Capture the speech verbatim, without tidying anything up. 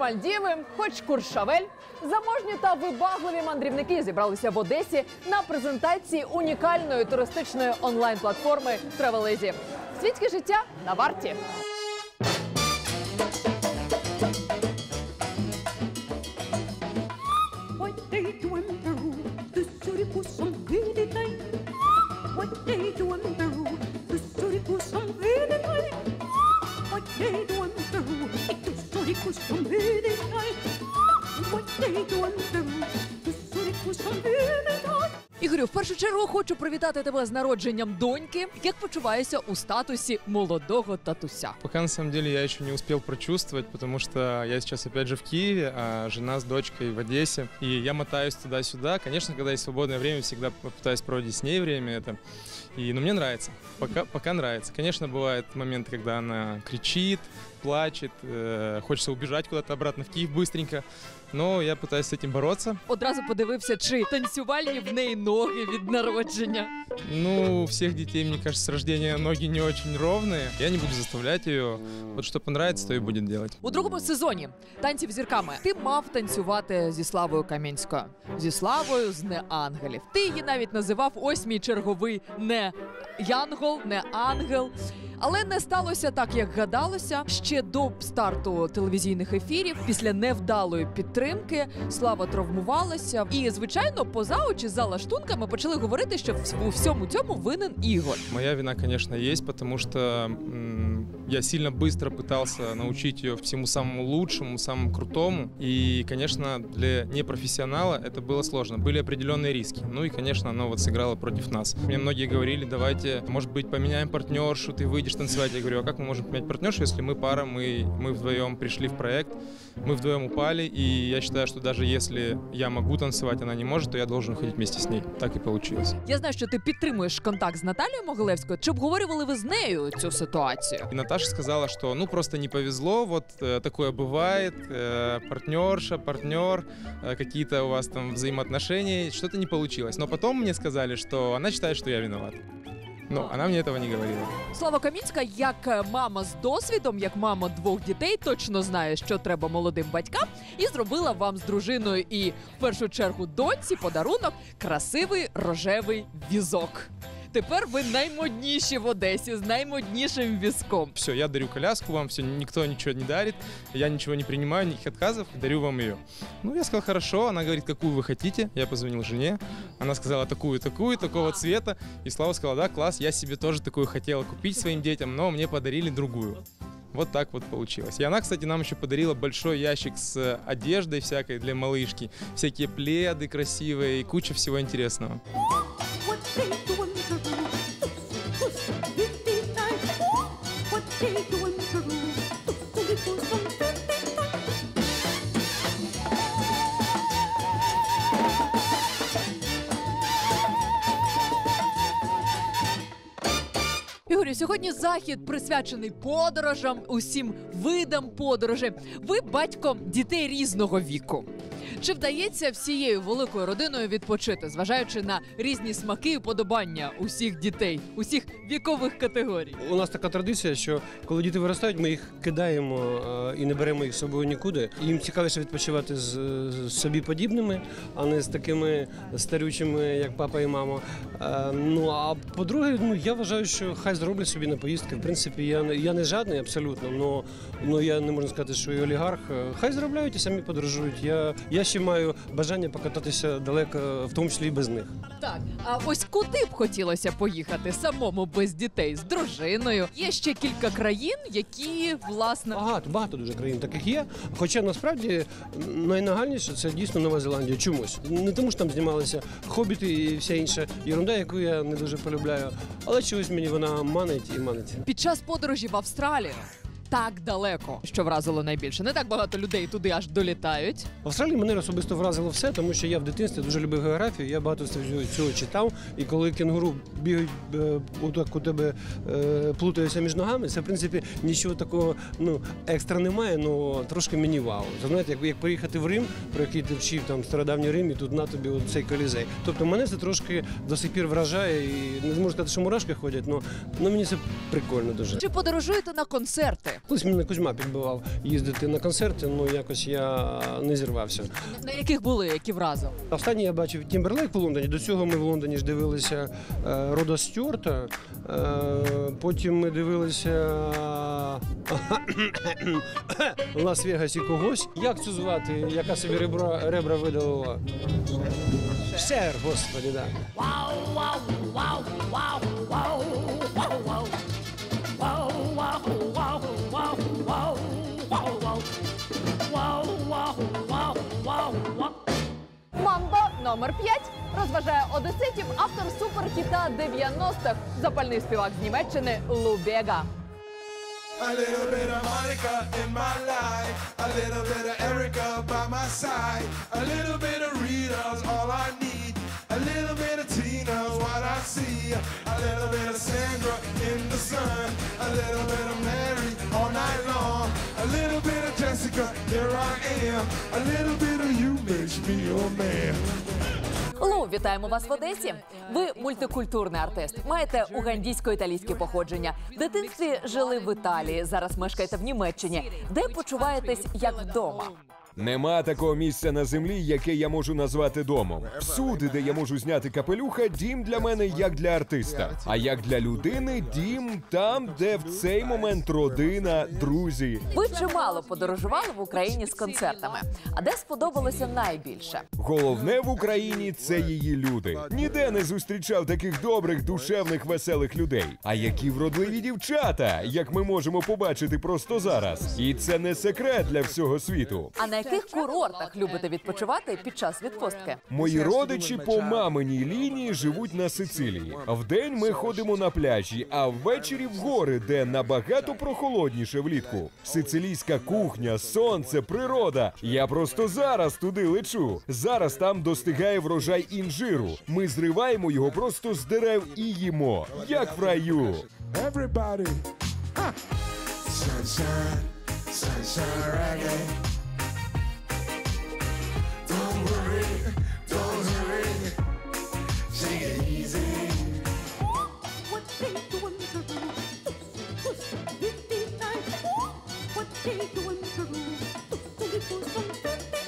Мальдіви, хоч Куршавель. Заможні та вибагливі мандрівники зібралися в Одесі на презентації унікальної туристичної онлайн-платформи Travelezi. Світське життя на варті. Ігорю, в першу чергу хочу привітати тебе з народженням доньки. Як почуваєшся у статусі молодого татуся? Пока на самом деле я еще не успел прочувствовать, потому что я сейчас опять же в Киеве, а жена с дочкой в Одессе. И я мотаюсь туда-сюда. Конечно, когда есть свободное время, всегда пытаюсь проводить с ней время это. И, ну, мне нравится. Пока, пока нравится. Конечно, бывают моменты, когда она кричит, плачет, э, хочется убежать куда-то обратно в Киев быстренько. Но я пытаюсь с этим бороться. Одразу подивився, чи танцювальні в неї ноги від народження. Ну, у всех детей, мне кажется, с рождения ноги не очень ровные. Я не буду заставлять ее. Вот что понравится, то и будет делать. У другому сезоні «Танців з зірками» ти мав танцювати зі Славою Камінською. Зі Славою з «Не ангелів». Ти її навіть називав ось мій черговий «Не янгол», «Не ангел». Але не сталося так, як гадалося. Ще до старту телевізійних ефірів, після невдалої підтримки, Слава травмувалася. І, звичайно, поза очі, за лаштунками почали говорити, що у всьому цьому винен Ігор. Моя вина, конечно, есть, потому что м, я сильно быстро пытался научить ее всему самому лучшему, самому крутому. И, конечно, для непрофессионала это было сложно. Были определенные риски. Ну и, конечно, оно вот сыграло против нас. Мне многие говорили, давайте, может быть, поменяем партнершу, ты выйдешь танцевать. Я говорю, а как мы можем поменять партнершу, если мы пара, мы, мы вдвоем пришли в проект, мы вдвоем упали, и я считаю, что даже если я могу танцевать, она не может, то я должен уходить вместе с ней. Так и получилось. Я знаю, що ти підтримуєш контакт з Наталією Могилевською. Чи обговорювали ви з нею цю ситуацію? И Наташа сказала, что ну просто не повезло, вот э, такое бывает, э, партнерша, партнер, э, какие-то у вас там взаимоотношения, что-то не получилось. Но потом мне сказали, что она считает, что я виноват. Ну, вона мені цього не говорила. Слава Камінська, як мама з досвідом, як мама двох дітей, точно знає, що треба молодим батькам, і зробила вам з дружиною і, в першу чергу, доньці подарунок – красивий рожевий візок. Тепер ви наймодніші в Одесі, з наймоднішим візком. Все, я дарю коляску вам, все, никто ничего не дарит, я ничего не принимаю, никаких отказов, дарю вам ее. Ну, я сказал, хорошо, она говорит, какую вы хотите, я позвонил жене, она сказала, такую, такую, такого цвета, и Слава сказала, да, класс, я себе тоже такую хотела купить своим детям, но мне подарили другую. Вот так вот получилось. И она, кстати, нам еще подарила большой ящик с одеждой всякой для малышки, всякие пледы красивые и куча всего интересного. Ігорю, сьогодні захід присвячений подорожам, усім видам подорожей. Ви батько дітей різного віку. Чи вдається всією великою родиною відпочити, зважаючи на різні смаки і уподобання усіх дітей, усіх вікових категорій? У нас така традиція, що коли діти виростають, ми їх кидаємо і не беремо їх з собою нікуди. Їм цікавіше відпочивати з, з собі подібними, а не з такими старючими, як папа і мама. Ну, а по-друге, ну, я вважаю, що хай зроблять собі на поїздки. В принципі, я, я не жадний абсолютно, але я не можу сказати, що і олігарх. Хай заробляють і самі подорожують. Я, я ще маю бажання покататися далеко, в тому числі і без них. Так, а ось куди б хотілося поїхати самому без дітей, з дружиною? Є ще кілька країн, які, власне... Багато, багато дуже країн таких є. Хоча, насправді, найнагальніше – це дійсно Нова Зеландія. Чомусь. Не тому, що там знімалися «Хобіти» і вся інша ерунда, яку я не дуже полюбляю. Але чогось мені вона манить і манить. Під час подорожі в Австралію так далеко, що вразило найбільше. Не так багато людей туди аж долітають. В Австралії мене особисто вразило все, тому що я в дитинстві дуже любив географію, я багато цього читав. І коли кенгуру бігають, отак у тебе е, плутаються між ногами, це, в принципі, нічого такого ну, екстра немає, але трошки мені вау. Знаєте, як, як приїхати в Рим, про який ти вчив, там, стародавній Рим, і тут на тобі от цей колізей. Тобто мене це трошки до сих пір вражає, і не зможу сказати, що мурашки ходять, але мені це прикольно дуже. Чи подорожуєте на концерти? Колись мене Кузьма підбивав їздити на концерти, ну якось я не зірвався. На яких були, які вразили? Останній я бачив Тімберлейк в Лондоні. До цього ми в Лондоні ж дивилися е, Рода Стюарта. Е, потім ми дивилися Лас-Вегасі когось. Як цю звати? Яка собі ребра, ребра видалила? Шер, господи, да. Мамбо номер п'ять розважає одеситів автор суперхіта дев'яностих, запальний співак з Німеччини Лу Бега. A little bit of Monica in my life, a little bit of Erica by my side, a little bit of Rita's all I need, a little bit of Tina's what I see, a little bit of Sandra in the sun, a little bit of Mary all night long, a little bit of Jessica, here I am, a little bit of you makes me your man. Лу, вітаємо вас в Одесі. Ви мультикультурний артист, маєте угандійсько-італійське походження. В дитинстві жили в Італії, зараз мешкаєте в Німеччині. Де почуваєтесь як вдома? Нема такого місця на землі, яке я можу назвати домом. Всюди, де я можу зняти капелюха, дім для мене як для артиста. А як для людини, дім там, де в цей момент родина, друзі. Ви чимало подорожували в Україні з концертами. А де сподобалося найбільше? Головне в Україні – це її люди. Ніде не зустрічав таких добрих, душевних, веселих людей. А які вродливі дівчата, як ми можемо побачити просто зараз. І це не секрет для всього світу. А на яких курортах любите відпочивати під час відпустки? Мої родичі по маминій лінії живуть на Сицилії. Вдень ми ходимо на пляжі, а ввечері в гори, де набагато прохолодніше влітку. Сицилійська кухня, сонце, природа. Я просто зараз туди лечу. Зараз там достигає врожай інжиру. Ми зриваємо його просто з дерев і їмо. Як в раю. Everybody, ha! Sunshine, sunshine reggae. Don't worry, don't hurry, take it easy. What they doing to do? Fifty-nine. What they doing to do? Fifty-two,